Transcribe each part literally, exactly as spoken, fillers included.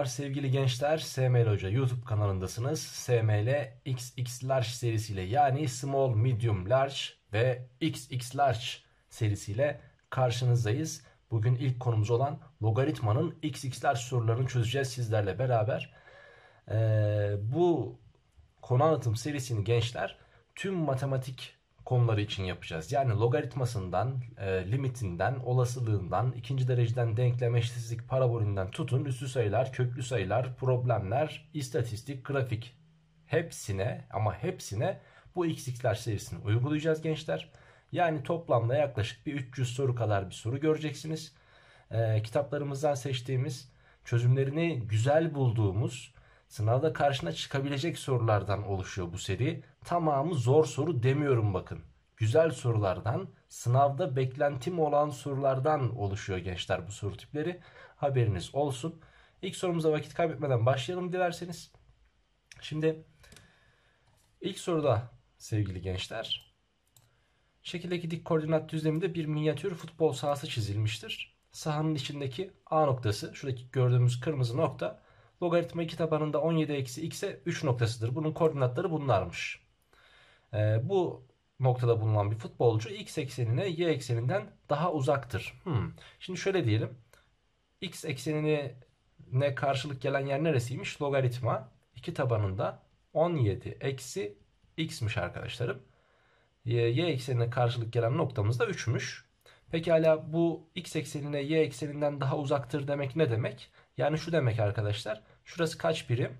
Merhabalar sevgili gençler, S M L Hoca YouTube kanalındasınız. S M L X X Large serisiyle yani Small, Medium, Large ve X X Large serisiyle karşınızdayız. Bugün ilk konumuz olan logaritmanın X X Large sorularını çözeceğiz sizlerle beraber. Ee, bu konu anlatım serisini gençler tüm matematik konuları için yapacağız. Yani logaritmasından, e, limitinden, olasılığından, ikinci dereceden denklem, eşitsizlik, parabolünden tutun, üslü sayılar, köklü sayılar, problemler, istatistik, grafik hepsine ama hepsine bu X X'ler serisini uygulayacağız gençler. Yani toplamda yaklaşık bir üç yüz soru kadar bir soru göreceksiniz. E, kitaplarımızdan seçtiğimiz, çözümlerini güzel bulduğumuz, sınavda karşına çıkabilecek sorulardan oluşuyor bu seri. Tamamı zor soru demiyorum bakın. Güzel sorulardan, sınavda beklentim olan sorulardan oluşuyor gençler bu soru tipleri. Haberiniz olsun. İlk sorumuza vakit kaybetmeden başlayalım dilerseniz. Şimdi ilk soruda sevgili gençler, şekildeki dik koordinat düzleminde bir minyatür futbol sahası çizilmiştir. Sahanın içindeki A noktası, şuradaki gördüğümüz kırmızı nokta, logaritma iki tabanında on yedi eksi x'e üç noktasıdır. Bunun koordinatları bunlarmış. Ee, bu noktada bulunan bir futbolcu x eksenine y ekseninden daha uzaktır. Hmm. Şimdi şöyle diyelim. X eksenine ne karşılık gelen yer neresiymiş? Logaritma iki tabanında on yedi eksi x'miş arkadaşlarım. Y, y eksenine karşılık gelen noktamız da üçmüş. Pekala bu x eksenine y ekseninden daha uzaktır demek ne demek? Yani şu demek arkadaşlar. Şurası kaç birim?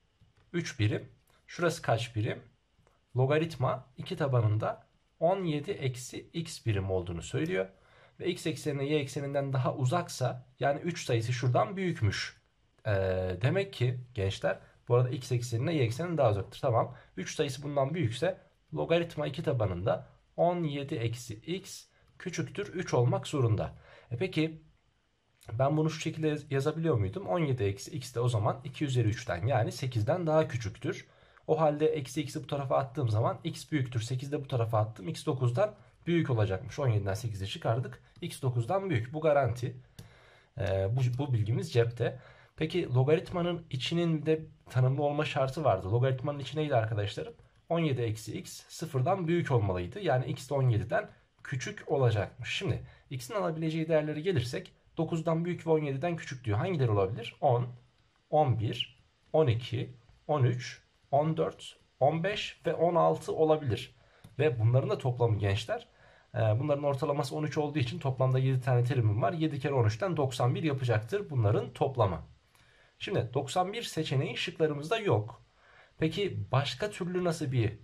üç birim. Şurası kaç birim? Logaritma iki tabanında on yedi eksi x birim olduğunu söylüyor. Ve x eksenine y ekseninden daha uzaksa yani üç sayısı şuradan büyükmüş. Ee, demek ki gençler bu arada x eksenine y ekseninden daha uzaktır. Tamam. üç sayısı bundan büyükse logaritma iki tabanında on yedi eksi x küçüktür üç olmak zorunda. E peki ben bunu şu şekilde yazabiliyor muydum? on yedi eksi x de o zaman iki üzeri üçten yani sekizden daha küçüktür. O halde eksi x'i bu tarafa attığım zaman x büyüktür. sekizi de bu tarafa attım. X dokuzdan büyük olacakmış. on yediden sekizi çıkardık. X dokuzdan büyük. Bu garanti. Ee, bu, bu bilgimiz cepte. Peki logaritmanın içinin de tanımlı olma şartı vardı. Logaritmanın içi neydi arkadaşlarım? on yedi eksi x sıfırdan büyük olmalıydı. Yani x de on yediden küçük olacakmış. Şimdi x'in alabileceği değerleri gelirsek dokuzdan büyük ve on yediden küçük diyor. Hangileri olabilir? on, on bir, on iki, on üç, on dört, on beş ve on altı olabilir. Ve bunların da toplamı gençler. Bunların ortalaması on üç olduğu için toplamda yedi tane terimim var. yedi kere on üçten doksan bir yapacaktır bunların toplamı. Şimdi doksan bir seçeneği şıklarımızda yok. Peki başka türlü nasıl bir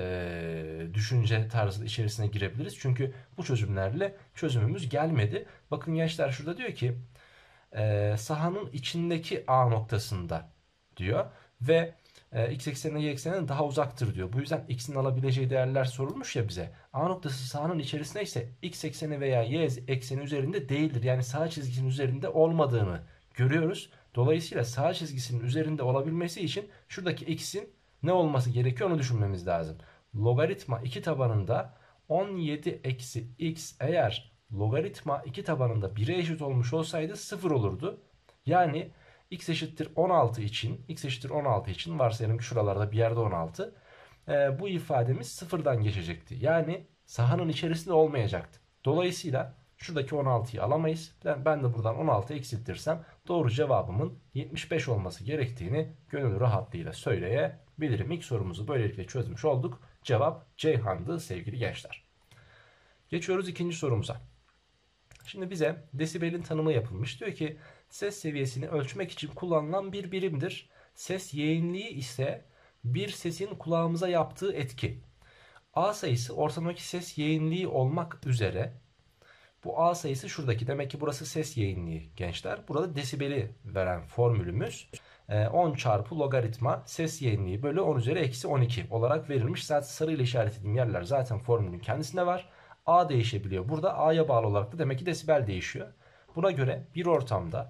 e, düşünce tarzı içerisine girebiliriz? Çünkü bu çözümlerle çözümümüz gelmedi. Bakın gençler şurada diyor ki e, sahanın içindeki A noktasında diyor ve e, x eksenine y eksenine daha uzaktır diyor. Bu yüzden x'in alabileceği değerler sorulmuş ya bize. A noktası sahanın içerisinde ise x ekseni veya y ekseni üzerinde değildir. Yani sağ çizgisinin üzerinde olmadığını görüyoruz. Dolayısıyla sağ çizgisinin üzerinde olabilmesi için şuradaki x'in ne olması gerekiyor onu düşünmemiz lazım. Logaritma iki tabanında on yedi eksi x eğer logaritma iki tabanında bire eşit olmuş olsaydı sıfır olurdu. Yani x eşittir on altı için x eşittir on altı için varsayalım ki şuralarda bir yerde on altı. E, bu ifademiz sıfırdan geçecekti. Yani sahanın içerisinde olmayacaktı. Dolayısıyla şuradaki on altıyı alamayız. Ben, ben de buradan on altı eksiltirsem doğru cevabımın yetmiş beş olması gerektiğini gönül rahatlığıyla söyleyebilirim. İlk sorumuzu böylelikle çözmüş olduk. Cevap Ceyhan'dı sevgili gençler. Geçiyoruz ikinci sorumuza. Şimdi bize desibelin tanımı yapılmış. Diyor ki ses seviyesini ölçmek için kullanılan bir birimdir. Ses yeğinliği ise bir sesin kulağımıza yaptığı etki. A sayısı ortamdaki ses yeğinliği olmak üzere bu A sayısı şuradaki. Demek ki burası ses yeğinliği gençler. Burada desibeli veren formülümüz on çarpı logaritma ses yeğinliği bölü on üzeri eksi on iki olarak verilmiş. Zaten sarıyla işaretlediğim yerler zaten formülün kendisinde var. A değişebiliyor. Burada A'ya bağlı olarak da demek ki desibel değişiyor. Buna göre bir ortamda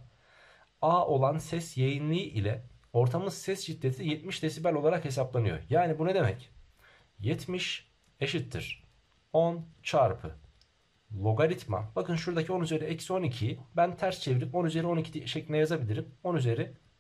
A olan ses yeğinliği ile ortamın ses şiddeti yetmiş desibel olarak hesaplanıyor. Yani bu ne demek? yetmiş eşittir on çarpı logaritma. Bakın şuradaki on üzeri eksi on ikiyi ben ters çevirip on üzeri on iki şeklinde yazabilirim. on üzeri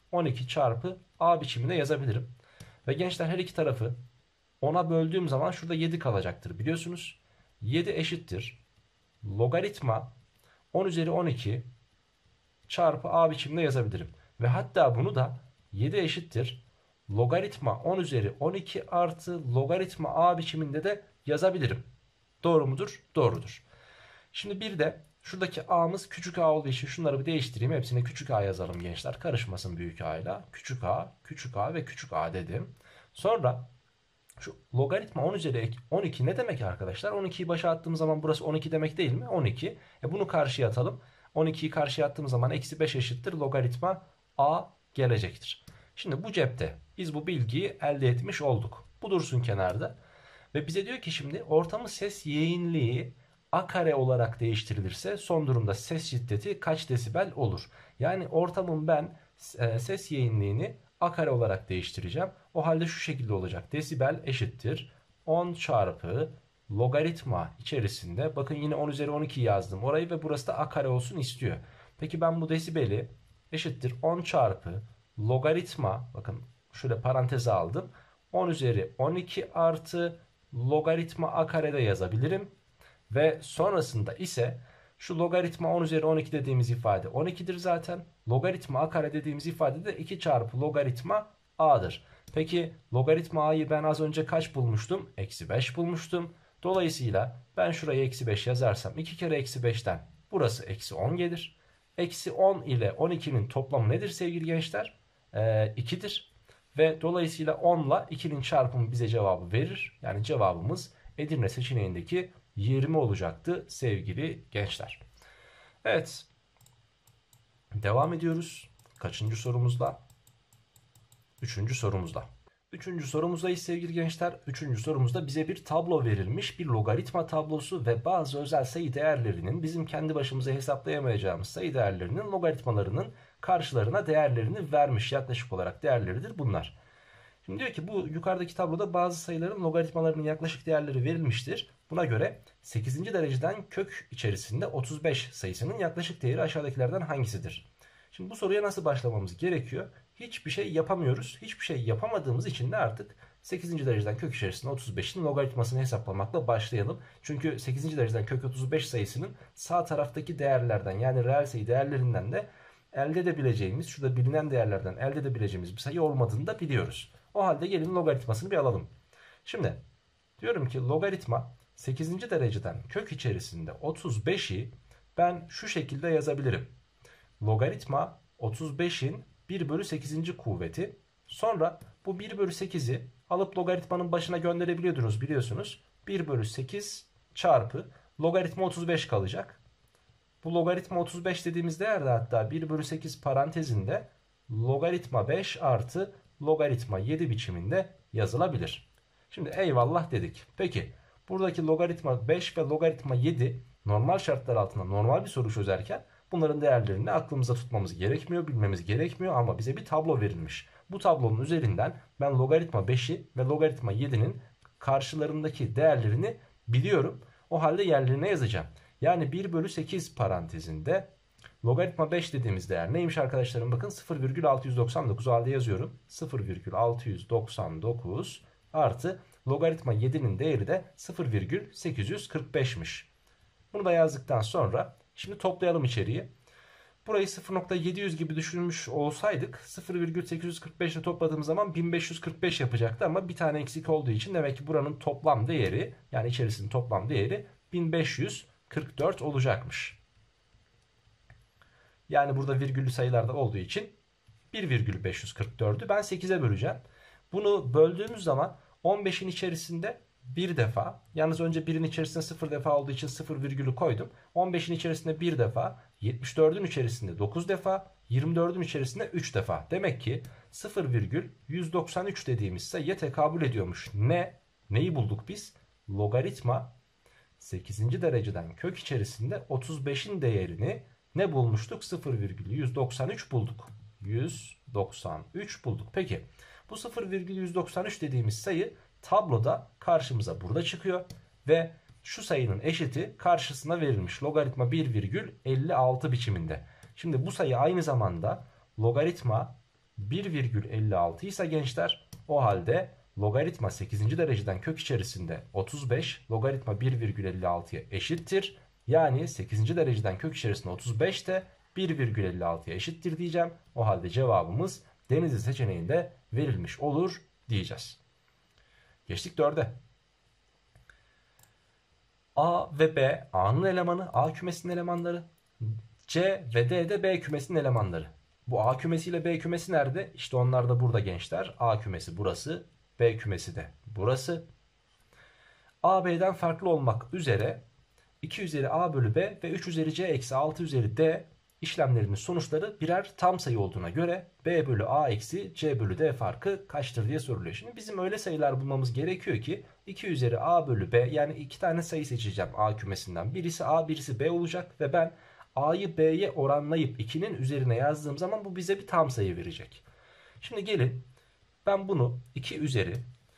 on iki çarpı a biçiminde yazabilirim. Ve gençler her iki tarafı ona böldüğüm zaman şurada yedi kalacaktır biliyorsunuz. yedi eşittir logaritma on üzeri on iki çarpı a biçiminde yazabilirim. Ve hatta bunu da yedi eşittir logaritma on üzeri on iki artı logaritma a biçiminde de yazabilirim. Doğru mudur? Doğrudur. Şimdi bir de şuradaki a'mız küçük a olduğu için şunları bir değiştireyim. Hepsine küçük a yazalım gençler. Karışmasın büyük a ile. Küçük a, küçük a ve küçük a dedim. Sonra şu logaritma on üzeri on iki ne demek arkadaşlar? on ikiyi başa attığım zaman burası on iki demek değil mi? on iki. E bunu karşıya atalım. on ikiyi karşıya attığım zaman eksi beş eşittir logaritma a gelecektir. Şimdi bu cepte biz bu bilgiyi elde etmiş olduk. Bu dursun kenarda. Ve bize diyor ki şimdi ortamı ses yayınlığı a kare olarak değiştirilirse son durumda ses şiddeti kaç desibel olur? Yani ortamın ben e, ses yayınlığını a kare olarak değiştireceğim. O halde şu şekilde olacak. Desibel eşittir on çarpı logaritma içerisinde. Bakın yine on üzeri on iki yazdım orayı ve burası da a kare olsun istiyor. Peki ben bu desibeli eşittir on çarpı logaritma, bakın şöyle paranteze aldım. on üzeri on iki artı logaritma a karede yazabilirim. Ve sonrasında ise şu logaritma on üzeri on iki dediğimiz ifade on iki'dir zaten. Logaritma a kare dediğimiz ifade de iki çarpı logaritma a'dır. Peki logaritma a'yı ben az önce kaç bulmuştum? Eksi beş bulmuştum. Dolayısıyla ben şuraya eksi beş yazarsam iki kere eksi beş'ten burası eksi on gelir. Eksi on ile on iki'nin toplamı nedir sevgili gençler? Ee, iki'dir. Ve dolayısıyla on ile iki'nin çarpımı bize cevabı verir. Yani cevabımız Edirne seçeneğindeki yirmi olacaktı sevgili gençler. Evet. Devam ediyoruz. Kaçıncı sorumuzla? Üçüncü sorumuzla. Üçüncü sorumuzdayız sevgili gençler. Üçüncü sorumuzda bize bir tablo verilmiş. Bir logaritma tablosu ve bazı özel sayı değerlerinin bizim kendi başımıza hesaplayamayacağımız sayı değerlerinin logaritmalarının karşılarına değerlerini vermiş. Yaklaşık olarak değerleridir bunlar. Şimdi diyor ki bu yukarıdaki tabloda bazı sayıların logaritmalarının yaklaşık değerleri verilmiştir. Buna göre sekizinci dereceden kök içerisinde otuz beş sayısının yaklaşık değeri aşağıdakilerden hangisidir? Şimdi bu soruya nasıl başlamamız gerekiyor? Hiçbir şey yapamıyoruz. Hiçbir şey yapamadığımız için de artık sekizinci dereceden kök içerisinde otuz beş'in logaritmasını hesaplamakla başlayalım. Çünkü sekizinci dereceden kök otuz beş sayısının sağ taraftaki değerlerden, yani reel sayı değerlerinden de elde edebileceğimiz, şurada bilinen değerlerden elde edebileceğimiz bir sayı olmadığını da biliyoruz. O halde gelin logaritmasını bir alalım. Şimdi diyorum ki logaritma sekizinci dereceden kök içerisinde otuz beş'i ben şu şekilde yazabilirim. Logaritma otuz beş'in bir bölü sekizinci kuvveti. Sonra bu bir bölü sekiz'i alıp logaritmanın başına gönderebiliyordunuz biliyorsunuz. bir bölü sekiz çarpı logaritma otuz beş kalacak. Bu logaritma otuz beş dediğimiz değer de hatta bir bölü sekiz parantezinde logaritma beş artı logaritma yedi biçiminde yazılabilir. Şimdi eyvallah dedik. Peki buradaki logaritma beş ve logaritma yedi normal şartlar altında normal bir soru çözerken bunların değerlerini aklımızda tutmamız gerekmiyor, bilmemiz gerekmiyor ama bize bir tablo verilmiş. Bu tablonun üzerinden ben logaritma beş'i ve logaritma yedi'nin karşılarındaki değerlerini biliyorum. O halde yerlerine yazacağım. Yani bir bölü sekiz parantezinde logaritma beş dediğimiz değer neymiş arkadaşlarım? Bakın sıfır virgül altı yüz doksan dokuz, o halde yazıyorum. sıfır virgül altı yüz doksan dokuz artı logaritma yedi'nin değeri de sıfır virgül sekiz yüz kırk beş'miş. Bunu da yazdıktan sonra şimdi toplayalım içeriği. Burayı sıfır virgül yedi yüz gibi düşünmüş olsaydık sıfır virgül sekiz yüz kırk beş ile topladığımız zaman bin beş yüz kırk beş yapacaktı ama bir tane eksik olduğu için demek ki buranın toplam değeri, yani içerisinin toplam değeri bin beş yüz kırk dört olacakmış. Yani burada virgüllü sayılarda olduğu için bir virgül beş yüz kırk dört'ü ben sekiz'e böleceğim. Bunu böldüğümüz zaman on beş'in içerisinde bir defa, yalnız önce bir'in içerisinde sıfır defa olduğu için sıfır virgülü koydum. on beş'in içerisinde bir defa, yetmiş dört'ün içerisinde dokuz defa, yirmi dört'ün içerisinde üç defa. Demek ki sıfır virgül yüz doksan üç dediğimiz sayıya tekabül ediyormuş. Ne? Neyi bulduk biz? Logaritma sekizinci dereceden kök içerisinde otuz beş'in değerini ne bulmuştuk? sıfır virgül yüz doksan üç bulduk. yüz doksan üç bulduk. Peki bu sıfır virgül yüz doksan üç dediğimiz sayı tabloda karşımıza burada çıkıyor ve şu sayının eşiti karşısına verilmiş. Logaritma bir virgül elli altı biçiminde. Şimdi bu sayı aynı zamanda logaritma bir virgül elli altı ise gençler, o halde logaritma sekizinci dereceden kök içerisinde otuz beş logaritma bir virgül elli altıya eşittir. Yani sekizinci dereceden kök içerisinde otuz beş de bir virgül elli altıya eşittir diyeceğim. O halde cevabımız Denizli seçeneğinde verilmiş olur diyeceğiz. Geçtik dörde. A ve B A'nın elemanı, A kümesinin elemanları. C ve D de B kümesinin elemanları. Bu A kümesi ile B kümesi nerede? İşte onlar da burada gençler. A kümesi burası, B kümesi de burası. A B'den farklı olmak üzere iki üzeri A bölü B ve üç üzeri C eksi altı üzeri D işlemlerinin sonuçları birer tam sayı olduğuna göre B bölü A eksi C bölü D farkı kaçtır diye soruluyor. Şimdi bizim öyle sayılar bulmamız gerekiyor ki iki üzeri A bölü B, yani iki tane sayı seçeceğim A kümesinden. Birisi A, birisi B olacak ve ben A'yı B'ye oranlayıp ikinin üzerine yazdığım zaman bu bize bir tam sayı verecek. Şimdi gelin, ben bunu iki üzeri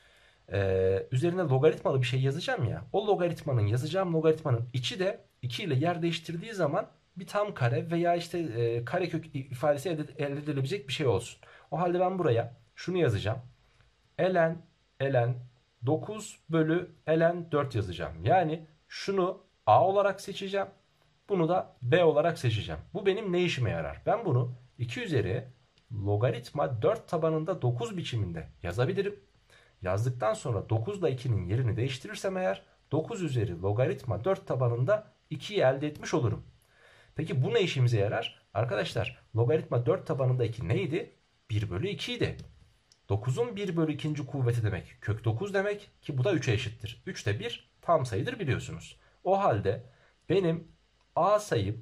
Ee, üzerine logaritmalı bir şey yazacağım ya. O logaritmanın, yazacağım logaritmanın içi de iki ile yer değiştirdiği zaman bir tam kare veya işte e, karekök ifadesi elde, elde edilebilecek bir şey olsun. O halde ben buraya şunu yazacağım. Ln ln dokuz bölü ln dört yazacağım. Yani şunu A olarak seçeceğim. Bunu da B olarak seçeceğim. Bu benim ne işime yarar? Ben bunu iki üzeri logaritma dört tabanında dokuz biçiminde yazabilirim. Yazdıktan sonra dokuz ile ikinin yerini değiştirirsem eğer dokuz üzeri logaritma dört tabanında ikiyi elde etmiş olurum. Peki bu ne işimize yarar? Arkadaşlar, logaritma dört tabanında iki neydi? bir bölü iki idi. dokuzun bir bölü ikinci kuvveti demek kök dokuz demek ki bu da üçe eşittir. üç de bir tam sayıdır biliyorsunuz. O halde benim A sayım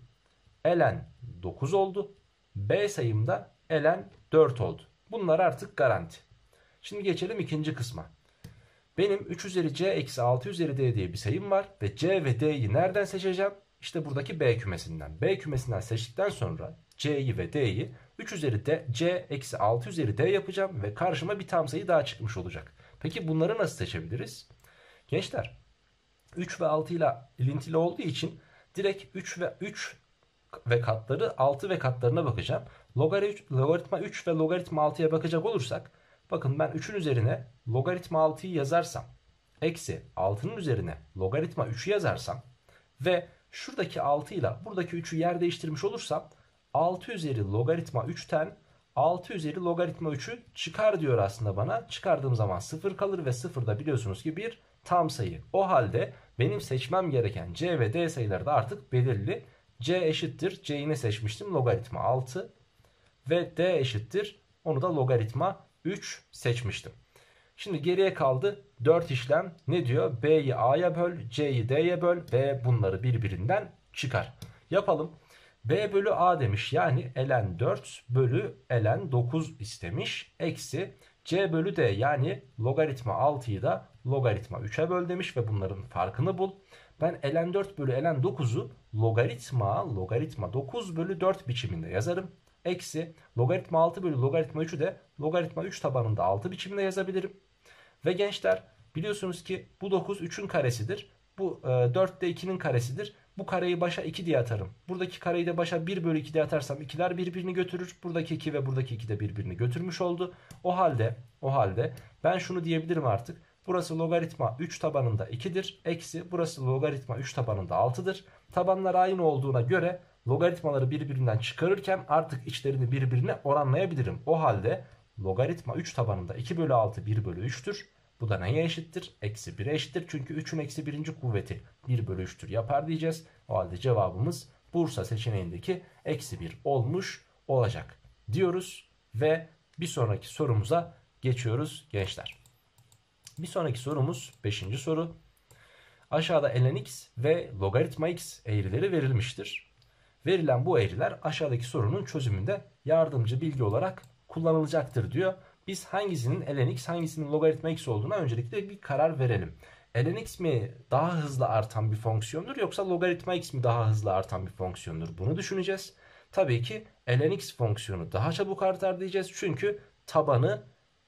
ln dokuz oldu. B sayım da ln dört oldu. Bunlar artık garanti. Şimdi geçelim ikinci kısma. Benim üç üzeri C eksi altı üzeri D diye bir sayım var. Ve C ve D'yi nereden seçeceğim? İşte buradaki B kümesinden. B kümesinden seçtikten sonra C'yi ve D'yi üç üzeri D, C eksi altı üzeri D yapacağım. Ve karşıma bir tam sayı daha çıkmış olacak. Peki bunları nasıl seçebiliriz? Gençler, üç ve altı ile ilintili olduğu için direkt üç ve üç ve katları, altı ve katlarına bakacağım. Logaritma üç ve logaritma altıya bakacak olursak, bakın ben üçün üzerine logaritma altıyı yazarsam, eksi altının üzerine logaritma üçü yazarsam ve şuradaki altı ile buradaki üçü yer değiştirmiş olursam altı üzeri logaritma üçten altı üzeri logaritma üçü çıkar diyor aslında bana. Çıkardığım zaman sıfır kalır ve sıfır da biliyorsunuz ki bir tam sayı. O halde benim seçmem gereken C ve D sayıları da artık belirli. C eşittir, C'yi ne seçmiştim? Logaritma altı ve D eşittir, onu da logaritma üç seçmiştim. Şimdi geriye kaldı dört işlem. Ne diyor? B'yi A'ya böl, C'yi D'ye böl ve bunları birbirinden çıkar. Yapalım. B bölü A demiş, yani ln dört bölü ln dokuz istemiş. Eksi C bölü D, yani logaritma altıyı da logaritma üçe böl demiş ve bunların farkını bul. Ben ln dört bölü ln dokuzu logaritma logaritma dokuz bölü dört biçiminde yazarım. Eksi logaritma altı bölü logaritma üçü de logaritma üç tabanında altı biçiminde yazabilirim. Ve gençler, biliyorsunuz ki bu dokuz üçün karesidir. Bu e, dört de ikinin karesidir. Bu kareyi başa iki diye atarım. Buradaki kareyi de başa bir bölü iki diye atarsam ikiler birbirini götürür. Buradaki iki ve buradaki iki de birbirini götürmüş oldu. O halde o halde ben şunu diyebilirim artık. Burası logaritma üç tabanında ikidir. Eksi burası logaritma üç tabanında altıdır. Tabanlar aynı olduğuna göre logaritmaları birbirinden çıkarırken artık içlerini birbirine oranlayabilirim. O halde logaritma üç tabanında iki bölü altı bir bölü üçtür. Bu da neye eşittir? Eksi bire eşittir. Çünkü üçün eksi birinci kuvveti bir bölü üçtür yapar diyeceğiz. O halde cevabımız Bursa seçeneğindeki eksi bir olmuş olacak diyoruz. Ve bir sonraki sorumuza geçiyoruz gençler. Bir sonraki sorumuz beşinci soru. Aşağıda ln x ve logaritma x eğrileri verilmiştir. Verilen bu eğriler aşağıdaki sorunun çözümünde yardımcı bilgi olarak kullanılacaktır diyor. Biz hangisinin ln x, hangisinin logaritma x olduğuna öncelikle bir karar verelim. Ln x mi daha hızlı artan bir fonksiyondur, yoksa logaritma x mi daha hızlı artan bir fonksiyondur? Bunu düşüneceğiz. Tabii ki ln x fonksiyonu daha çabuk artar diyeceğiz. Çünkü tabanı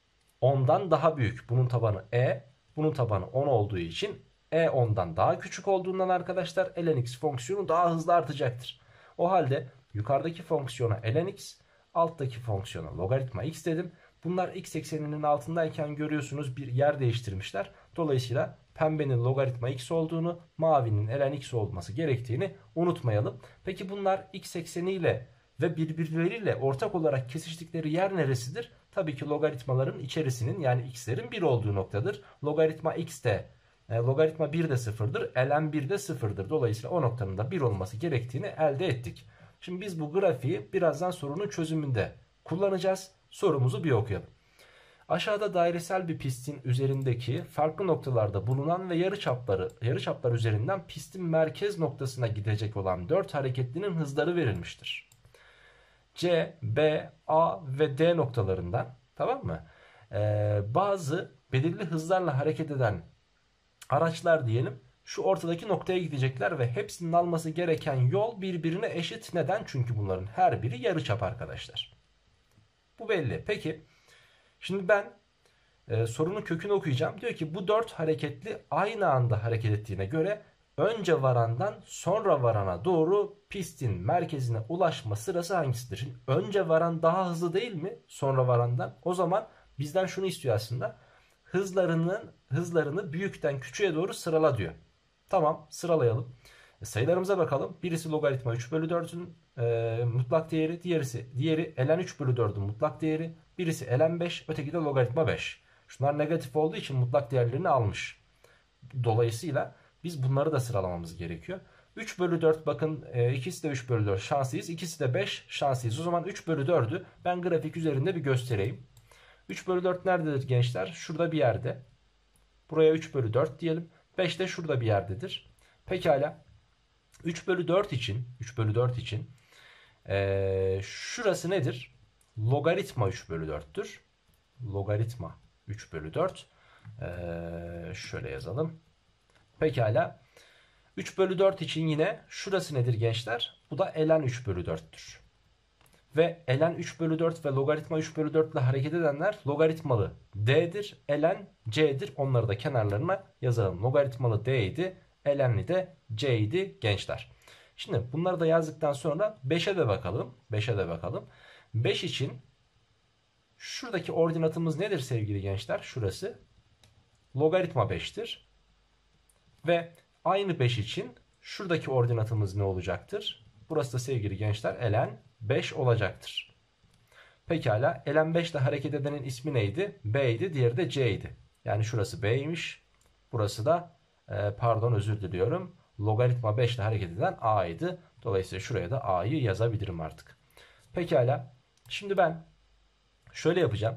ondan daha büyük. Bunun tabanı e, bunun tabanı on olduğu için e ondan daha küçük olduğundan arkadaşlar ln x fonksiyonu daha hızlı artacaktır. O halde yukarıdaki fonksiyona ln x, Alttaki fonksiyona logaritma x dedim. Bunlar x ekseninin altındayken görüyorsunuz bir yer değiştirmişler. Dolayısıyla pembenin logaritma x olduğunu, mavinin ln x olması gerektiğini unutmayalım. Peki bunlar x ekseniyle ve birbirleriyle ortak olarak kesiştikleri yer neresidir? Tabii ki logaritmaların içerisinin, yani x'lerin bir olduğu noktadır. Logaritma x de e, logaritma bir de sıfırdır. ln bir de sıfırdır. Dolayısıyla o noktanın da bir olması gerektiğini elde ettik. Şimdi biz bu grafiği birazdan sorunun çözümünde kullanacağız. Sorumuzu bir okuyalım. Aşağıda dairesel bir pistin üzerindeki farklı noktalarda bulunan ve yarıçapları, yarıçaplar üzerinden pistin merkez noktasına gidecek olan dört hareketlinin hızları verilmiştir. C, B, A ve D noktalarından, tamam mı? Ee, bazı belirli hızlarla hareket eden araçlar diyelim şu ortadaki noktaya gidecekler ve hepsinin alması gereken yol birbirine eşit. Neden? Çünkü bunların her biri yarıçap arkadaşlar. Bu belli. Peki şimdi ben e, sorunun kökünü okuyacağım. Diyor ki bu dört hareketli aynı anda hareket ettiğine göre önce varandan sonra varana doğru pistin merkezine ulaşma sırası hangisidir? Şimdi önce varan daha hızlı değil mi sonra varandan? O zaman bizden şunu istiyor aslında. Hızlarının hızlarını büyükten küçüğe doğru sırala diyor. Tamam, sıralayalım. E, sayılarımıza bakalım. Birisi logaritma üç bölü dördün e, mutlak değeri, diğerisi diğeri ln üç bölü dördün mutlak değeri, birisi ln beş, öteki de logaritma beş. Şunlar negatif olduğu için mutlak değerlerini almış. Dolayısıyla biz bunları da sıralamamız gerekiyor. üç bölü dört, bakın e, ikisi de üç bölü dört şanslıyız. İkisi de beş şanslıyız. O zaman üç bölü dördü ben grafik üzerinde bir göstereyim. üç bölü dört nerededir gençler? Şurada bir yerde. Buraya üç bölü dört diyelim. beş de şurada bir yerdedir. Pekala. üç bölü dört için üç bölü dört için ee, şurası nedir? Logaritma üç bölü dörttür. Logaritma üç bölü dört. Ee, şöyle yazalım. Pekala. üç bölü dört için yine şurası nedir gençler? Bu da ln üç bölü dörttür. Ve ln üç bölü dört ve logaritma üç bölü dört ile hareket edenler logaritmalı d'dir. Ln c'dir. Onları da kenarlarına yazalım. Logaritmalı d idi. Ln'li de c idi gençler. Şimdi bunları da yazdıktan sonra beşe de bakalım. beşe de bakalım. beş için şuradaki ordinatımız nedir sevgili gençler? Şurası logaritma beştir. Ve aynı beş için şuradaki ordinatımız ne olacaktır? Burası da sevgili gençler ln beş olacaktır. Pekala, ln beş ile hareket edenin ismi neydi? B idi, diğeri de C idi. Yani şurası B'ymiş. Burası da e, pardon özür diliyorum. Logaritma beş ile hareket eden A idi. Dolayısıyla şuraya da A'yı yazabilirim artık. Pekala. Şimdi ben şöyle yapacağım.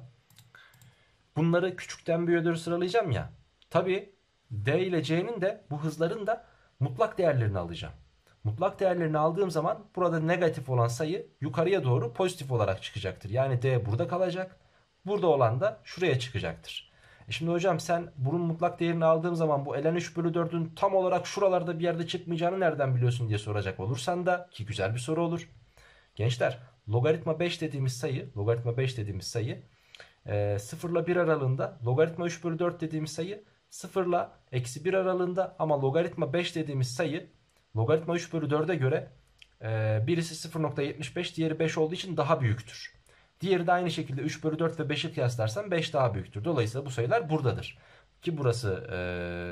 Bunları küçükten büyüğe doğru sıralayacağım ya. Tabii D ile C'nin de bu hızların da mutlak değerlerini alacağım. Mutlak değerlerini aldığım zaman burada negatif olan sayı yukarıya doğru pozitif olarak çıkacaktır. Yani D burada kalacak. Burada olan da şuraya çıkacaktır. E şimdi hocam sen bunun mutlak değerini aldığım zaman bu ln üç bölü dördün tam olarak şuralarda bir yerde çıkmayacağını nereden biliyorsun diye soracak olursan da, ki güzel bir soru olur. Gençler, logaritma beş dediğimiz sayı, logaritma beş dediğimiz sayı e, sıfır ile bir aralığında, logaritma üç bölü dört dediğimiz sayı sıfır ile eksi bir aralığında, ama logaritma beş dediğimiz sayı logaritma üç bölü dörde göre e, birisi sıfır nokta yetmiş beş, diğeri beş olduğu için daha büyüktür. Diğeri de aynı şekilde üç bölü dört ve beşi kıyaslarsam beş daha büyüktür. Dolayısıyla bu sayılar buradadır. Ki burası e,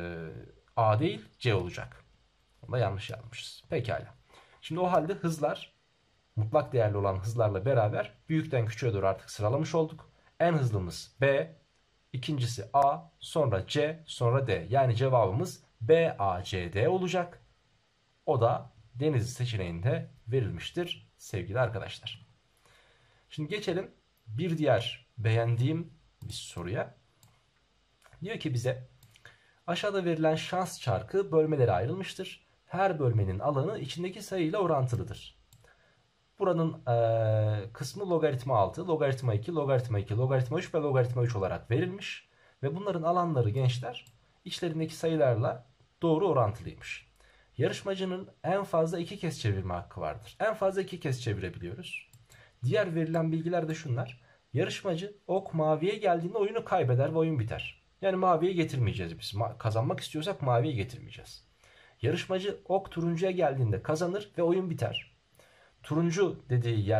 A değil C olacak. Onu da yanlış yapmışız. Pekala. Şimdi o halde hızlar, mutlak değerli olan hızlarla beraber büyükten küçüğe doğru artık sıralamış olduk. En hızlımız B, ikincisi A, sonra C, sonra D. Yani cevabımız B, A, C, D olacak. O da Denizli seçeneğinde verilmiştir sevgili arkadaşlar. Şimdi geçelim bir diğer beğendiğim bir soruya. Diyor ki bize aşağıda verilen şans çarkı bölmelere ayrılmıştır. Her bölmenin alanı içindeki sayıyla orantılıdır. Buranın e, kısmı logaritma altı, logaritma iki, logaritma iki, logaritma üç ve logaritma üç olarak verilmiş. Ve bunların alanları gençler içlerindeki sayılarla doğru orantılıymış. Yarışmacının en fazla iki kez çevirme hakkı vardır. En fazla iki kez çevirebiliyoruz. Diğer verilen bilgiler de şunlar. Yarışmacı ok maviye geldiğinde oyunu kaybeder ve oyun biter. Yani maviye getirmeyeceğiz biz. Ma- kazanmak istiyorsak maviye getirmeyeceğiz. Yarışmacı ok turuncuya geldiğinde kazanır ve oyun biter. Turuncu dediği yer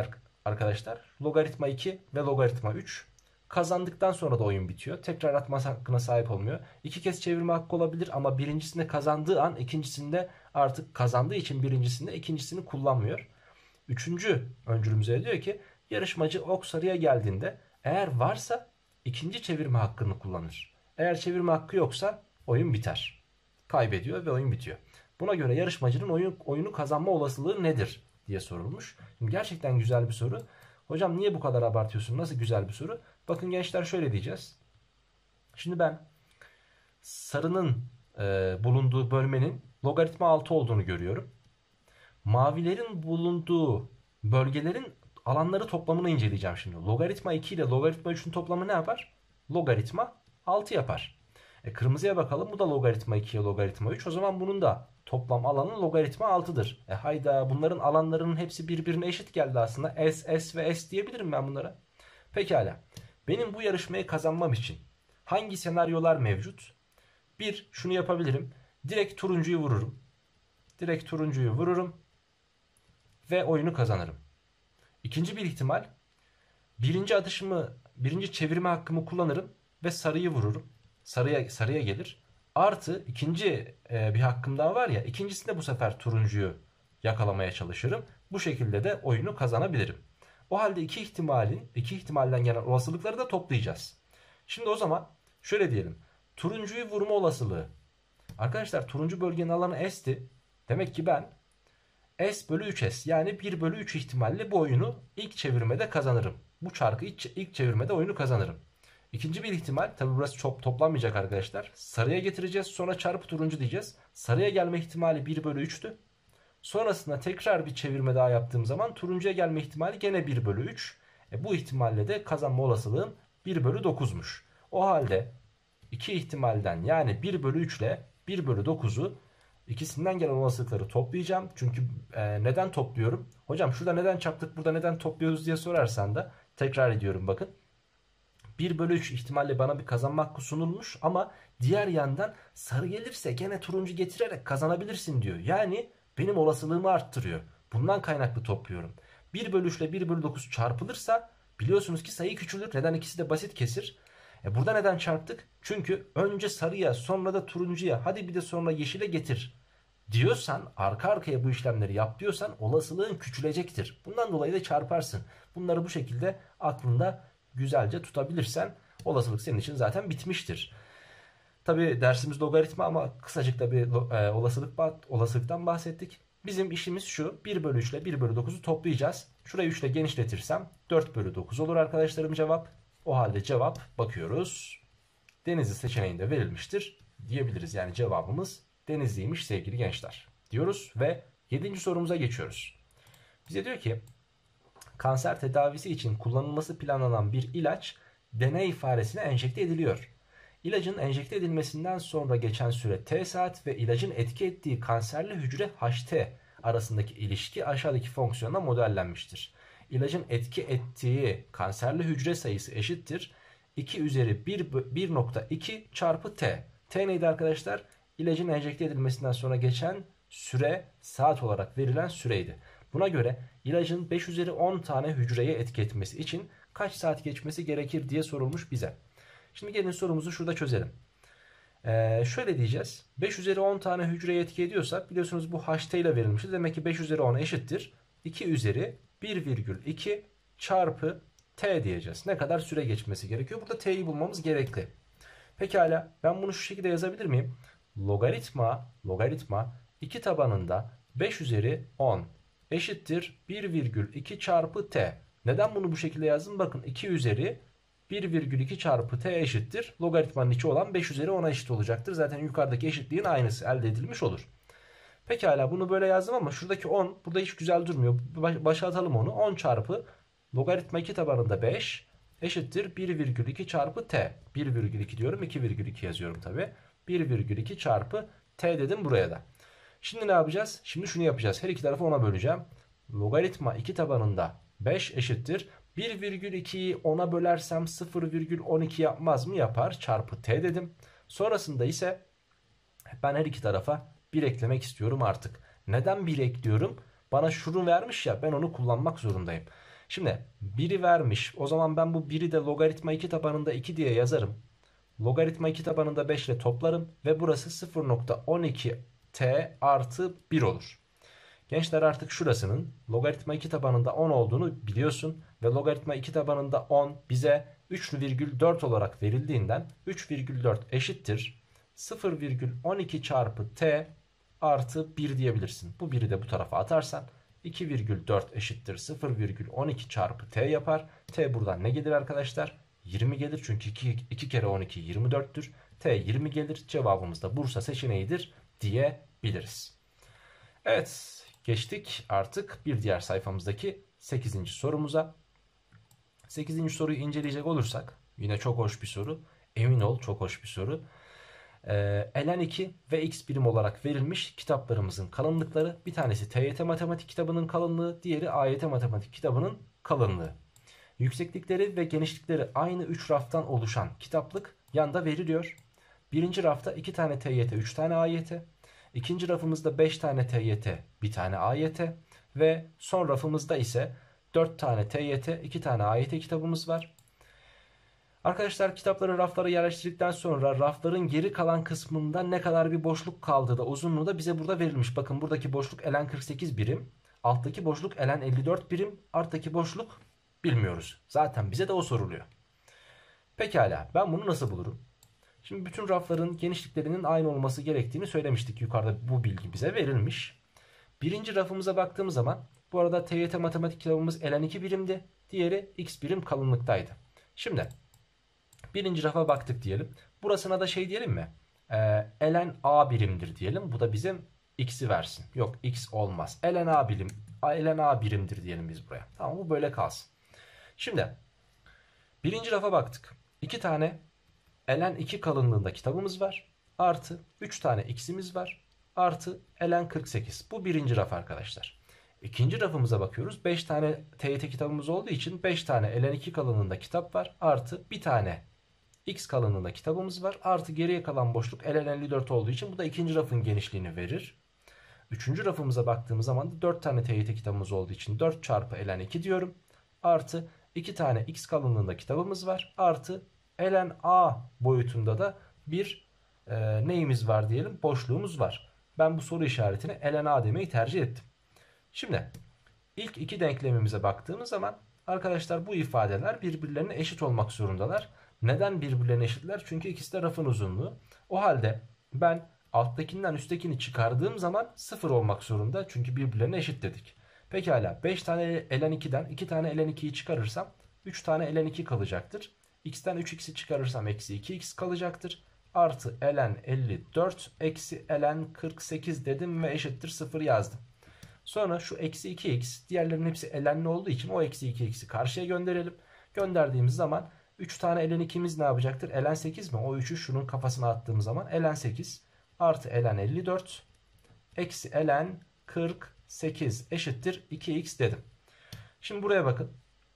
arkadaşlar. Logaritma iki ve logaritma üç. Kazandıktan sonra da oyun bitiyor. Tekrar atma hakkına sahip olmuyor. İki kez çevirme hakkı olabilir ama birincisinde kazandığı an ikincisinde artık kazandığı için birincisinde ikincisini kullanmıyor. Üçüncü öncülümüze diyor ki yarışmacı ok sarıya geldiğinde eğer varsa ikinci çevirme hakkını kullanır. Eğer çevirme hakkı yoksa oyun biter. Kaybediyor ve oyun bitiyor. Buna göre yarışmacının oyun, oyunu kazanma olasılığı nedir diye sorulmuş. Şimdi gerçekten güzel bir soru. Hocam niye bu kadar abartıyorsun? Nasıl güzel bir soru? Bakın gençler şöyle diyeceğiz. Şimdi ben sarının e, bulunduğu bölmenin logaritma altı olduğunu görüyorum. Mavilerin bulunduğu bölgelerin alanları toplamını inceleyeceğim şimdi. Logaritma iki ile logaritma üçün toplamı ne yapar? Logaritma altı yapar. E, kırmızıya bakalım. Bu da logaritma iki ile logaritma üç. O zaman bunun da toplam alanı logaritma altıdır. E hayda, bunların alanlarının hepsi birbirine eşit geldi aslında. S, S ve S diyebilirim ben bunlara. Pekala. Benim bu yarışmayı kazanmam için hangi senaryolar mevcut? Bir, şunu yapabilirim. Direkt turuncuyu vururum. Direkt turuncuyu vururum. Ve oyunu kazanırım. İkinci bir ihtimal, birinci atışımı, birinci çevirme hakkımı kullanırım ve sarıyı vururum. Sarıya, sarıya gelir. Artı ikinci e, bir hakkım daha var ya, ikincisinde bu sefer turuncuyu yakalamaya çalışırım. Bu şekilde de oyunu kazanabilirim. O halde iki ihtimalin, iki ihtimalden gelen olasılıkları da toplayacağız. Şimdi o zaman şöyle diyelim. Turuncuyu vurma olasılığı. Arkadaşlar turuncu bölgenin alanı S'ti. Demek ki ben S bölü üç S yani bir bölü üç ihtimalle bu oyunu ilk çevirmede kazanırım. Bu çarkı ilk, ilk çevirmede oyunu kazanırım. İkinci bir ihtimal, tabi burası çok toplanmayacak arkadaşlar. Sarıya getireceğiz, sonra çarpı turuncu diyeceğiz. Sarıya gelme ihtimali bir bölü üçtü. Sonrasında tekrar bir çevirme daha yaptığım zaman turuncuya gelme ihtimali gene bir bölü üç. E bu ihtimalle de kazanma olasılığım bir bölü dokuzmuş. O halde iki ihtimalden yani bir bölü üç ile bir bölü dokuzu ikisinden gelen olasılıkları toplayacağım. Çünkü e, neden topluyorum? Hocam şurada neden çarptık, burada neden topluyoruz diye sorarsan da tekrar ediyorum bakın. bir bölü üç ihtimalle bana bir kazanma hakkı sunulmuş ama diğer yandan sarı gelirse gene turuncu getirerek kazanabilirsin diyor. Yani benim olasılığımı arttırıyor. Bundan kaynaklı topluyorum. bir bölü üç ile bir bölü dokuz çarpılırsa biliyorsunuz ki sayı küçülür. Neden? İkisi de basit kesir. E burada neden çarptık? Çünkü önce sarıya sonra da turuncuya hadi bir de sonra yeşile getir diyorsan, arka arkaya bu işlemleri yap diyorsan olasılığın küçülecektir. Bundan dolayı da çarparsın. Bunları bu şekilde aklında güzelce tutabilirsen olasılık senin için zaten bitmiştir. Tabi dersimiz logaritma ama kısacık da bir e, olasılık, olasılıktan bahsettik. Bizim işimiz şu: bir bölü üç ile bir bölü dokuzu toplayacağız. Şurayı üç ile genişletirsem dört bölü dokuz olur arkadaşlarım cevap. O halde cevap, bakıyoruz, Denizli seçeneğinde verilmiştir diyebiliriz. Yani cevabımız Denizli'ymiş sevgili gençler diyoruz ve yedinci sorumuza geçiyoruz. Bize diyor ki kanser tedavisi için kullanılması planlanan bir ilaç deney faresine enjekte ediliyor. İlacın enjekte edilmesinden sonra geçen süre T saat ve ilacın etki ettiği kanserli hücre H T arasındaki ilişki aşağıdaki fonksiyonla modellenmiştir. İlacın etki ettiği kanserli hücre sayısı eşittir iki üzeri bir nokta iki çarpı T. T neydi arkadaşlar? İlacın enjekte edilmesinden sonra geçen süre, saat olarak verilen süreydi. Buna göre ilacın beş üzeri on tane hücreye etki etmesi için kaç saat geçmesi gerekir diye sorulmuş bize. Şimdi gelin sorumuzu şurada çözelim. Ee, şöyle diyeceğiz. beş üzeri on tane hücreye etki ediyorsak biliyorsunuz bu H T ile verilmişti. Demek ki beş üzeri on eşittir iki üzeri bir virgül iki çarpı T diyeceğiz. Ne kadar süre geçmesi gerekiyor? Burada T'yi bulmamız gerekli. Pekala, ben bunu şu şekilde yazabilir miyim? Logaritma, logaritma iki tabanında beş üzeri on eşittir bir virgül iki çarpı T. Neden bunu bu şekilde yazdım? Bakın iki üzeri bir virgül iki çarpı T eşittir. Logaritmanın içi olan beş üzeri ona eşit olacaktır. Zaten yukarıdaki eşitliğin aynısı elde edilmiş olur. Pekala, bunu böyle yazdım ama şuradaki on burada hiç güzel durmuyor. Başa atalım onu. on çarpı logaritma iki tabanında beş eşittir bir virgül iki çarpı T. bir virgül iki diyorum, iki virgül iki yazıyorum tabi. bir virgül iki çarpı T dedim buraya da. Şimdi ne yapacağız? Şimdi şunu yapacağız. Her iki tarafı ona böleceğim. Logaritma iki tabanında beş eşittir bir virgül ikiyi ona bölersem sıfır virgül on iki yapmaz mı? Yapar. Çarpı T dedim. Sonrasında ise ben her iki tarafa bir eklemek istiyorum artık. Neden bir ekliyorum? Bana şunu vermiş ya, ben onu kullanmak zorundayım. Şimdi biri vermiş. O zaman ben bu biri de logaritma iki tabanında iki diye yazarım. Logaritma iki tabanında beş ile toplarım ve burası sıfır nokta on iki t artı bir olur. Gençler artık şurasının logaritma iki tabanında on olduğunu biliyorsun ve logaritma iki tabanında on bize üç virgül dört olarak verildiğinden üç virgül dört eşittir sıfır virgül on iki çarpı t artı bir diyebilirsin. Bu biri de bu tarafa atarsan iki virgül dört eşittir sıfır virgül on iki çarpı t yapar. T buradan ne gelir arkadaşlar? yirmi gelir çünkü iki, iki kere on iki yirmi dörttür. T yirmi gelir. Cevabımız da Bursa seçeneğidir diyebiliriz. Evet, geçtik artık bir diğer sayfamızdaki sekizinci sorumuza. sekizinci soruyu inceleyecek olursak yine çok hoş bir soru. Emin ol çok hoş bir soru. Ee, ln iki ve x birim olarak verilmiş kitaplarımızın kalınlıkları. Bir tanesi T Y T Matematik kitabının kalınlığı, diğeri A Y T Matematik kitabının kalınlığı. Yükseklikleri ve genişlikleri aynı üç raftan oluşan kitaplık yanda veriliyor. Birinci rafta iki tane T Y T, üç tane A Y T. İkinci rafımızda beş tane T Y T, bir tane A Y T. Ve son rafımızda ise dört tane T Y T, iki tane A Y T kitabımız var. Arkadaşlar kitapları raflara yerleştirdikten sonra rafların geri kalan kısmında ne kadar bir boşluk kaldığı da uzunluğu da bize burada verilmiş. Bakın buradaki boşluk ln kırk sekiz birim. Alttaki boşluk ln elli dört birim. Alttaki boşluk bilmiyoruz. Zaten bize de o soruluyor. Pekala, ben bunu nasıl bulurum? Şimdi bütün rafların genişliklerinin aynı olması gerektiğini söylemiştik. Yukarıda bu bilgi bize verilmiş. Birinci rafımıza baktığımız zaman bu arada T Y T Matematik kitabımız ln iki birimdi. Diğeri x birim kalınlıktaydı. Şimdi birinci rafa baktık diyelim. Burasına da şey diyelim mi? Ee, ln a birimdir diyelim. Bu da bizim x'i versin. Yok, x olmaz. ln a birim, ln a birimdir diyelim biz buraya. Tamam, bu böyle kalsın. Şimdi birinci rafa baktık. iki tane ln iki kalınlığında kitabımız var. Artı üç tane x'imiz var. Artı ln kırk sekiz. Bu birinci raf arkadaşlar. İkinci rafımıza bakıyoruz. beş tane T Y T kitabımız olduğu için beş tane ln iki kalınlığında kitap var. Artı bir tane x kalınlığında kitabımız var. Artı geriye kalan boşluk ln elli dört olduğu için bu da ikinci rafın genişliğini verir. Üçüncü rafımıza baktığımız zaman da dört tane T Y T kitabımız olduğu için dört çarpı ln iki diyorum. Artı iki tane x kalınlığında kitabımız var. Artı ln a boyutunda da bir e, neyimiz var diyelim, boşluğumuz var. Ben bu soru işaretine ln a demeyi tercih ettim. Şimdi ilk iki denklemimize baktığımız zaman arkadaşlar bu ifadeler birbirlerine eşit olmak zorundalar. Neden birbirlerine eşitler? Çünkü ikisi de rafın uzunluğu. O halde ben alttakinden üsttekini çıkardığım zaman sıfır olmak zorunda. Çünkü birbirlerine eşit dedik. Pekala, beş tane ln ikiden iki tane ln ikiyi çıkarırsam üç tane ln iki kalacaktır. X'ten üç x'i çıkarırsam eksi iki x kalacaktır. Artı ln elli dört eksi ln kırk sekiz dedim ve eşittir sıfır yazdım. Sonra şu eksi iki x, diğerlerinin hepsi ln'li olduğu için o eksi iki x'i karşıya gönderelim. Gönderdiğimiz zaman üç tane ln ikimiz ne yapacaktır? ln sekiz mi? O üçü şunun kafasına attığımız zaman ln sekiz artı ln elli dört eksi ln kırk sekiz eşittir iki x dedim. Şimdi buraya bakın.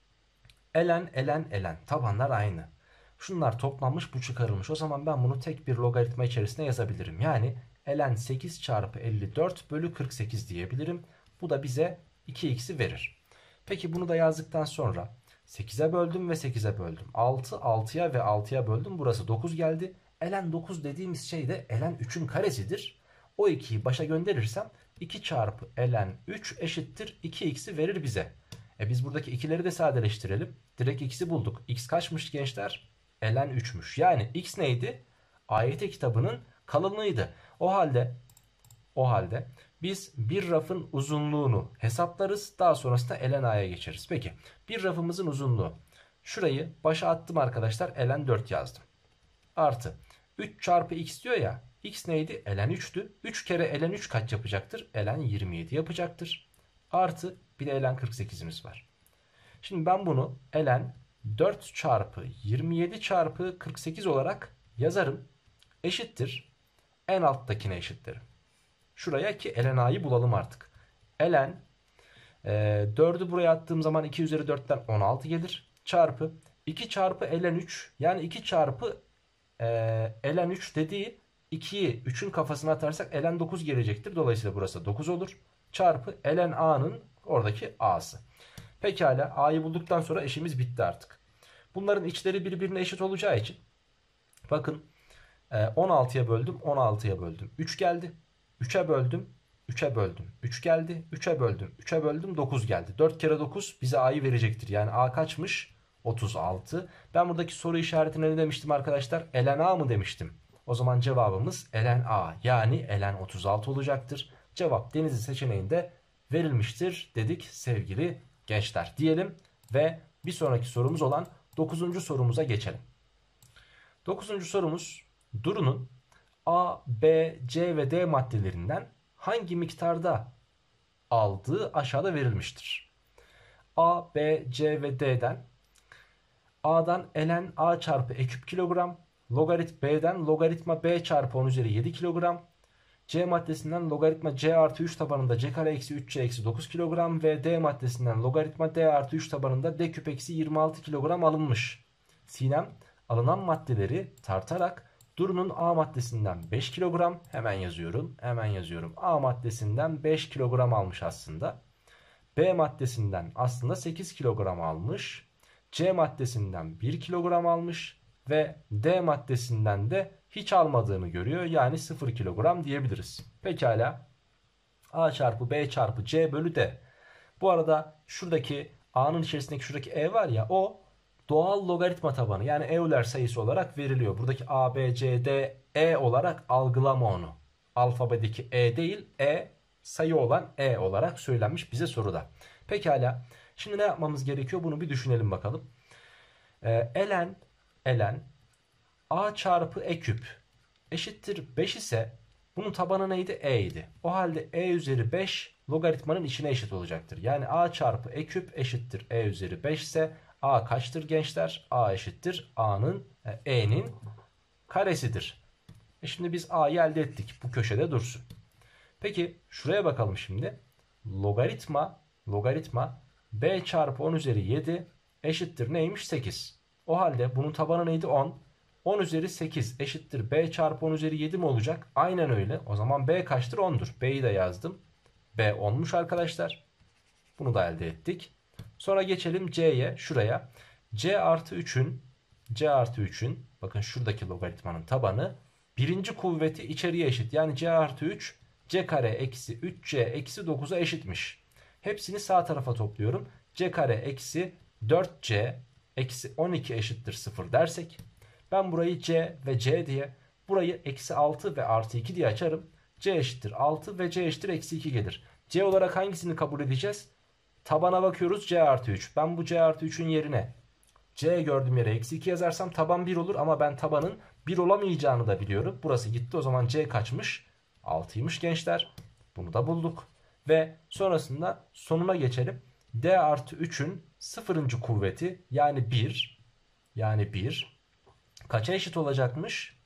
ln, ln, ln. Tabanlar aynı. Şunlar toplanmış, bu çıkarılmış. O zaman ben bunu tek bir logaritma içerisinde yazabilirim. Yani ln sekiz çarpı elli dört bölü kırk sekiz diyebilirim. Bu da bize iki x'i verir. Peki bunu da yazdıktan sonra sekize böldüm ve sekize böldüm. altı, altıya ve altıya böldüm. Burası dokuz geldi. ln dokuz dediğimiz şey de ln üçün karesidir. O ikiyi başa gönderirsem iki çarpı ln üç eşittir iki x'i verir bize. E biz buradaki ikileri de sadeleştirelim. Direkt x'i bulduk. X kaçmış gençler? ln üçmüş. Yani x neydi? A Y T kitabının kalınlığıydı. O halde o halde biz bir rafın uzunluğunu hesaplarız. Daha sonrasında ln a'ya geçeriz. Peki bir rafımızın uzunluğu. Şurayı başa attım arkadaşlar. ln dört yazdım. Artı üç çarpı x diyor ya. X neydi? ln üçtü. üç kere ln üç kaç yapacaktır? ln yirmi yedi yapacaktır. Artı bir de ln kırk sekizimiz var. Şimdi ben bunu ln dört çarpı yirmi yedi çarpı kırk sekiz olarak yazarım. Eşittir. En alttakine eşitlerim. Şuraya ki ln a'yı bulalım artık. ln e, dördü buraya attığım zaman iki üzeri dörtten on altı gelir. Çarpı iki çarpı ln üç, yani iki çarpı e, ln üç dediği ikiyi üçün kafasına atarsak ln dokuz gelecektir. Dolayısıyla burası dokuz olur. Çarpı ln a'nın oradaki a'sı. Pekala, a'yı bulduktan sonra işimiz bitti artık. Bunların içleri birbirine eşit olacağı için bakın, on altıya böldüm, on altıya böldüm, üç geldi. üçe böldüm, üçe böldüm, üç geldi. üçe böldüm, üçe böldüm, dokuz geldi. dört kere dokuz bize a'yı verecektir. Yani a kaçmış? otuz altı. Ben buradaki soru işaretine ne demiştim arkadaşlar? Ln a mı demiştim? O zaman cevabımız ln a, yani ln otuz altı olacaktır. Cevap Denizli seçeneğinde verilmiştir dedik sevgili gençler diyelim ve bir sonraki sorumuz olan dokuzuncu sorumuza geçelim. dokuzuncu sorumuz, Duru'nun A, B, C ve D maddelerinden hangi miktarda aldığı aşağıda verilmiştir. A, B, C ve D'den A'dan ln A çarpı E küp kilogram, logarit B'den logaritma B çarpı on üzeri yedi kilogram, C maddesinden logaritma C artı üç tabanında C kare eksi üç C eksi dokuz kilogram ve D maddesinden logaritma D artı üç tabanında D küp eksi yirmi altı kilogram alınmış. Sinem alınan maddeleri tartarak Duru'nun A maddesinden beş kilogram, hemen yazıyorum hemen yazıyorum A maddesinden beş kilogram almış aslında. B maddesinden aslında sekiz kilogram almış. C maddesinden bir kilogram almış ve D maddesinden de hiç almadığını görüyor. Yani sıfır kilogram diyebiliriz. Pekala, A çarpı B çarpı C bölü D. Bu arada şuradaki A'nın içerisindeki şuradaki E var ya, o doğal logaritma tabanı, yani Euler sayısı olarak veriliyor. Buradaki A, B, C, D, E olarak algılama onu. Alfabedeki E değil, E sayı olan E olarak söylenmiş bize soruda. Pekala, şimdi ne yapmamız gerekiyor, bunu bir düşünelim bakalım. Ee, ln, ln A çarpı E küp eşittir beş ise bunun tabanı neydi? E idi. O halde E üzeri beş logaritmanın içine eşit olacaktır. Yani A çarpı E küp eşittir E üzeri beş ise A kaçtır gençler? A eşittir A'nın, E'nin karesidir. E şimdi biz A'yı elde ettik. Bu köşede dursun. Peki şuraya bakalım şimdi. Logaritma, logaritma B çarpı on üzeri yedi eşittir neymiş? sekiz. O halde bunun tabanı neydi? on. on üzeri sekiz eşittir B çarpı on üzeri yedi mi olacak? Aynen öyle. O zaman B kaçtır? on'dur. B'yi de yazdım. B on'muş arkadaşlar. Bunu da elde ettik. Sonra geçelim C'ye, şuraya. C artı üçün, C artı üçün, bakın şuradaki logaritmanın tabanı birinci kuvveti içeriye eşit. Yani C artı üç, C kare eksi üç C eksi dokuza eşitmiş. Hepsini sağ tarafa topluyorum. C kare eksi dört C eksi on iki eşittir sıfır dersek, ben burayı C ve C diye, burayı eksi altı ve artı iki diye açarım. C eşittir altı ve C eşittir eksi iki gelir. C olarak hangisini kabul edeceğiz? Tabana bakıyoruz, C artı üç. Ben bu C artı üçün yerine C gördüğüm yere eksi iki yazarsam taban bir olur ama ben tabanın bir olamayacağını da biliyorum. Burası gitti, o zaman C kaçmış? altıymış gençler. Bunu da bulduk. Ve sonrasında sonuna geçelim. D artı üçün sıfırıncı kuvveti, yani bir. Yani bir. Kaça eşit olacakmış?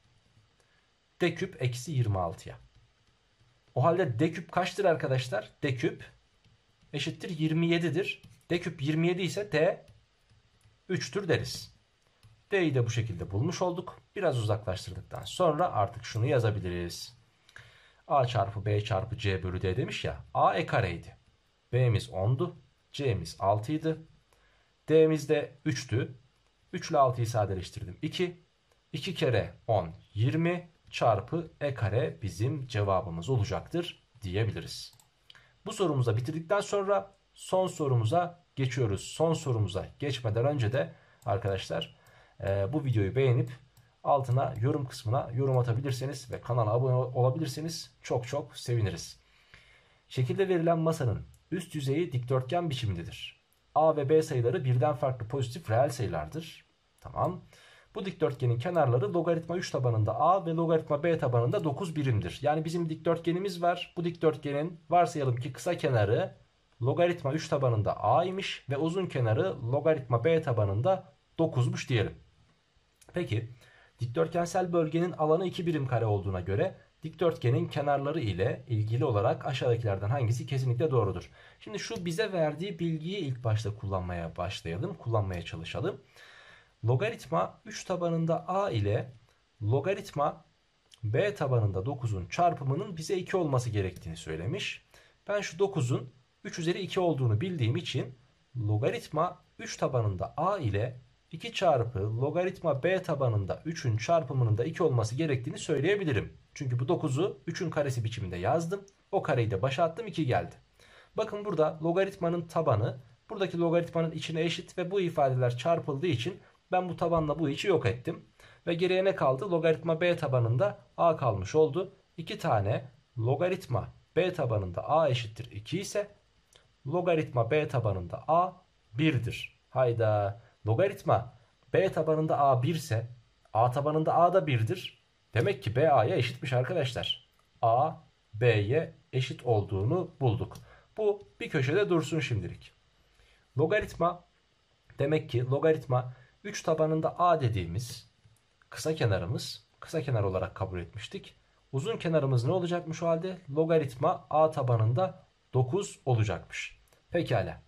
D küp eksi yirmi altıya. O halde D küp kaçtır arkadaşlar? D küp eşittir yirmi yedidir. D küp yirmi yedi ise D üçtür deriz. D'yi de bu şekilde bulmuş olduk. Biraz uzaklaştırdıktan sonra artık şunu yazabiliriz. A çarpı B çarpı C bölü D demiş ya. A e kareydi. B'miz on'du. C'miz altıydı. D'miz de üçtü. üç ile altıyı sadeleştirdim. iki. iki kere on yirmi çarpı e kare bizim cevabımız olacaktır diyebiliriz. Bu sorumuza bitirdikten sonra son sorumuza geçiyoruz. Son sorumuza geçmeden önce de arkadaşlar e, bu videoyu beğenip altına yorum kısmına yorum atabilirseniz ve kanala abone olabilirseniz çok çok seviniriz. Şekilde verilen masanın üst yüzeyi dikdörtgen biçimindedir. A ve B sayıları birden farklı pozitif reel sayılardır. Tamam. Bu dikdörtgenin kenarları logaritma üç tabanında A ve logaritma B tabanında dokuz birimdir. Yani bizim dikdörtgenimiz var. Bu dikdörtgenin varsayalım ki kısa kenarı logaritma üç tabanında A imiş ve uzun kenarı logaritma B tabanında dokuzmuş diyelim. Peki dikdörtgensel bölgenin alanı iki birim kare olduğuna göre dikdörtgenin kenarları ile ilgili olarak aşağıdakilerden hangisi kesinlikle doğrudur? Şimdi şu bize verdiği bilgiyi ilk başta kullanmaya başlayalım, kullanmaya çalışalım. Logaritma üç tabanında A ile logaritma B tabanında dokuzun çarpımının bize iki olması gerektiğini söylemiş. Ben şu dokuzun üç üzeri iki olduğunu bildiğim için logaritma üç tabanında a ile iki çarpı logaritma b tabanında üçün çarpımının da iki olması gerektiğini söyleyebilirim. Çünkü bu dokuzu üçün karesi biçiminde yazdım. O kareyi de başa attım, iki geldi. Bakın burada logaritmanın tabanı buradaki logaritmanın içine eşit ve bu ifadeler çarpıldığı için ben bu tabanla bu içi yok ettim. Ve geriye ne kaldı? Logaritma b tabanında a kalmış oldu. iki tane logaritma b tabanında a eşittir iki ise logaritma b tabanında a birdir. Hayda, logaritma b tabanında a bir ise a tabanında a da birdir. Demek ki b a'ya eşitmiş arkadaşlar. A b'ye eşit olduğunu bulduk. Bu bir köşede dursun şimdilik. Logaritma demek ki logaritma üç tabanında a dediğimiz kısa kenarımız, kısa kenar olarak kabul etmiştik. Uzun kenarımız ne olacakmış o halde? Logaritma a tabanında dokuz olacakmış. Pekala.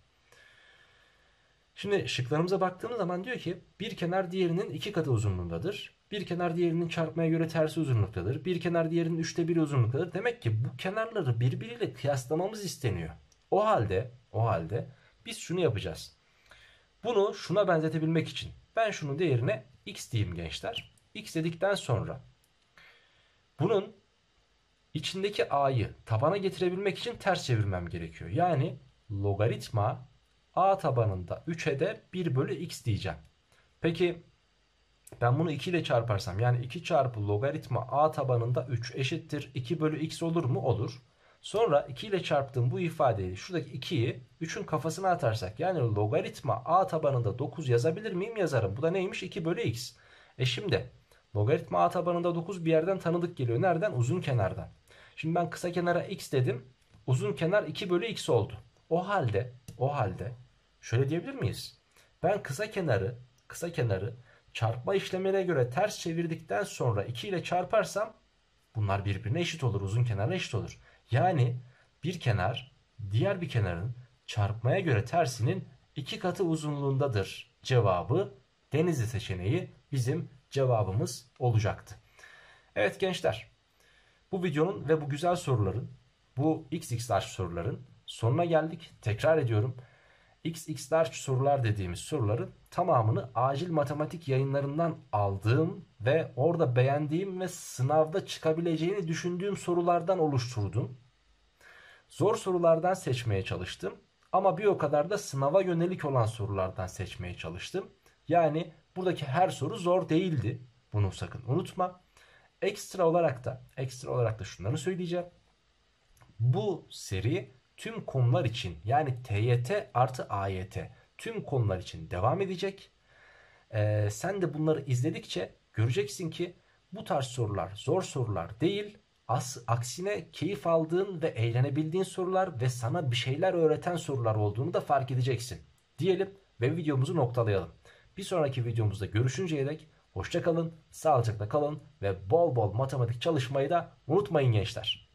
Şimdi şıklarımıza baktığımız zaman diyor ki bir kenar diğerinin iki katı uzunluğundadır. Bir kenar diğerinin çarpmaya göre tersi uzunluktadır. Bir kenar diğerinin üçte biri uzunluktadır. Demek ki bu kenarları birbiriyle kıyaslamamız isteniyor. O halde, o halde biz şunu yapacağız. Bunu şuna benzetebilmek için ben şunun değerine x diyeyim gençler. X dedikten sonra bunun içindeki a'yı tabana getirebilmek için ters çevirmem gerekiyor. Yani logaritma a tabanında üçe de bir bölü x diyeceğim. Peki ben bunu iki ile çarparsam, yani iki çarpı logaritma a tabanında üç eşittir iki bölü x olur mu? Olur. Sonra iki ile çarptığım bu ifadeyi, şuradaki ikiyi üçün kafasına atarsak, yani logaritma a tabanında dokuz yazabilir miyim? Yazarım. Bu da neymiş? iki bölü x. E şimdi logaritma a tabanında dokuz bir yerden tanıdık geliyor. Nereden? Uzun kenardan. Şimdi ben kısa kenara x dedim. Uzun kenar iki bölü x oldu. O halde, o halde şöyle diyebilir miyiz? Ben kısa kenarı, kısa kenarı çarpma işlemine göre ters çevirdikten sonra iki ile çarparsam bunlar birbirine eşit olur. Uzun kenarla eşit olur. Yani bir kenar diğer bir kenarın çarpmaya göre tersinin iki katı uzunluğundadır. Cevabı Denizli seçeneği bizim cevabımız olacaktı. Evet gençler, bu videonun ve bu güzel soruların, bu X X large soruların sonuna geldik. Tekrar ediyorum. X X large sorular dediğimiz soruların tamamını Acil Matematik yayınlarından aldığım ve orada beğendiğim ve sınavda çıkabileceğini düşündüğüm sorulardan oluşturdum. Zor sorulardan seçmeye çalıştım ama bir o kadar da sınava yönelik olan sorulardan seçmeye çalıştım. Yani buradaki her soru zor değildi. Bunu sakın unutma. Ekstra olarak da, ekstra olarak da şunları söyleyeceğim. Bu seri tüm konular için, yani T Y T artı A Y T tüm konular için devam edecek. Ee, sen de bunları izledikçe göreceksin ki bu tarz sorular zor sorular değil. As, aksine keyif aldığın ve eğlenebildiğin sorular ve sana bir şeyler öğreten sorular olduğunu da fark edeceksin. Diyelim ve videomuzu noktalayalım. Bir sonraki videomuzda görüşünceye dek hoşça kalın, sağlıcakla kalın ve bol bol matematik çalışmayı da unutmayın gençler.